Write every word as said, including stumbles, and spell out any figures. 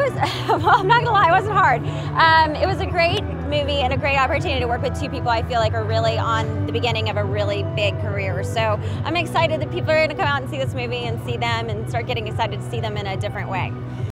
was, well, I'm not gonna lie, it wasn't hard. Um, it was a great movie and a great opportunity to work with two people I feel like are really on the beginning of a really big career. So I'm excited that people are gonna come out and see this movie and see them and start getting excited to see them in a different way.